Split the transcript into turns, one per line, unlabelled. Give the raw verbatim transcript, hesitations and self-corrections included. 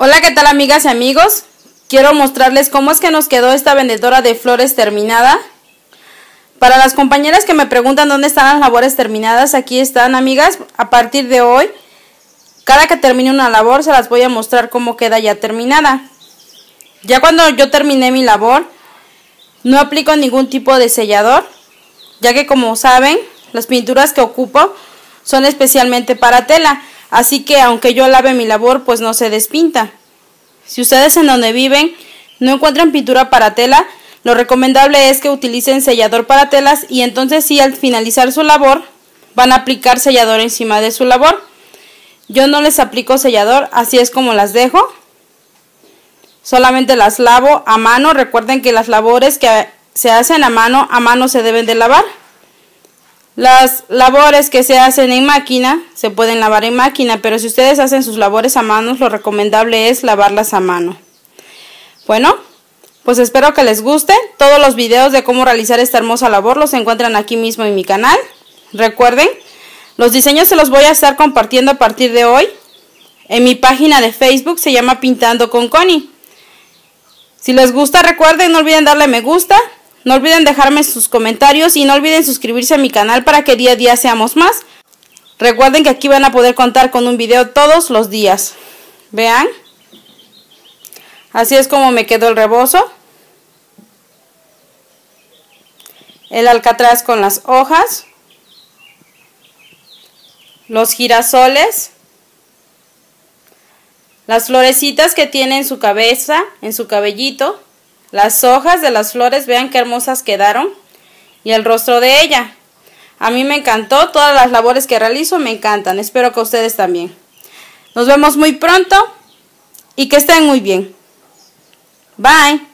Hola, ¿qué tal amigas y amigos? Quiero mostrarles cómo es que nos quedó esta vendedora de flores terminada. Para las compañeras que me preguntan dónde están las labores terminadas, aquí están, amigas. A partir de hoy, cada que termine una labor se las voy a mostrar cómo queda ya terminada. Ya cuando yo terminé mi labor, no aplico ningún tipo de sellador, ya que como saben, las pinturas que ocupo son especialmente para tela. Así que aunque yo lave mi labor, pues no se despinta. Si ustedes en donde viven no encuentran pintura para tela, lo recomendable es que utilicen sellador para telas y entonces sí, al finalizar su labor van a aplicar sellador encima de su labor. Yo no les aplico sellador, así es como las dejo. Solamente las lavo a mano. Recuerden que las labores que se hacen a mano, a mano se deben de lavar. Las labores que se hacen en máquina se pueden lavar en máquina, pero si ustedes hacen sus labores a mano, lo recomendable es lavarlas a mano. Bueno, pues espero que les guste. Todos los videos de cómo realizar esta hermosa labor los encuentran aquí mismo en mi canal. Recuerden, los diseños se los voy a estar compartiendo a partir de hoy. En mi página de Facebook se llama Pintando con Connie. Si les gusta, recuerden, no olviden darle me gusta. No olviden dejarme sus comentarios y no olviden suscribirse a mi canal para que día a día seamos más. Recuerden que aquí van a poder contar con un video todos los días. Vean. Así es como me quedó el rebozo. El alcatraz con las hojas. Los girasoles. Las florecitas que tiene en su cabeza, en su cabellito. Las hojas de las flores, vean qué hermosas quedaron. Y el rostro de ella. A mí me encantó, todas las labores que realizo me encantan. Espero que a ustedes también. Nos vemos muy pronto y que estén muy bien. Bye.